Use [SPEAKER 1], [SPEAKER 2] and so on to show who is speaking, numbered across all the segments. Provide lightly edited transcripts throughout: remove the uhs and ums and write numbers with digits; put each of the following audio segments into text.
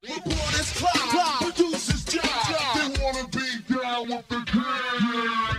[SPEAKER 1] Report is cloud, producer's job. They wanna be down with the gang.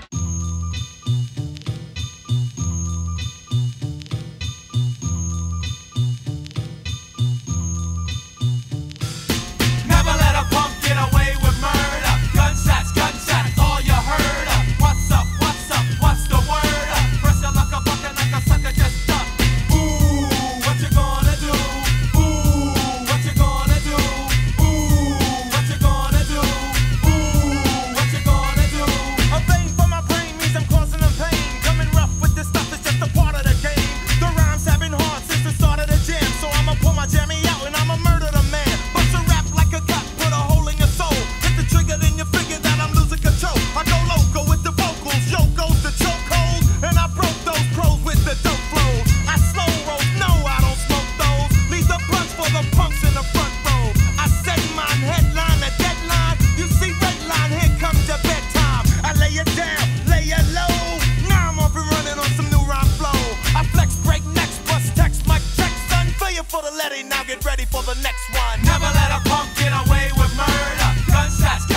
[SPEAKER 2] Never let a punk get away with murder. Gunshots, gunshots, all you heard of. What's up, what's the word up? Pressure like a bucket, like a sucker just duck. Ooh, what you gonna do? Ooh, what you gonna do? Ooh, what you gonna do? Ooh, what you gonna do?
[SPEAKER 3] A vein for my brain means I'm causing them pain. Coming rough with this stuff is just a part of the game. The rhymes have been hard since the start of the jam, so I'ma pull my jammy out and I'ma murder the man. Bust a rap like a gun, put a hole in your soul. Hit the trigger, then you figure that I'm losing control. I go loco with the vocals, yo goes the chokehold, and I broke those pros with the dope flow. I slow roll, no, I don't smoke those. Leave the blunts for the punks in the front row. I say mine, headline, a deadline. You see red line, here comes your bedtime. I lay it down, lay it low. Now I'm off and running on some new rhyme flow. I flex, break necks, bust text, mic check, son. Failure for the letty, now get ready for the next one.
[SPEAKER 2] Never let a punk get away with murder. Gunshots,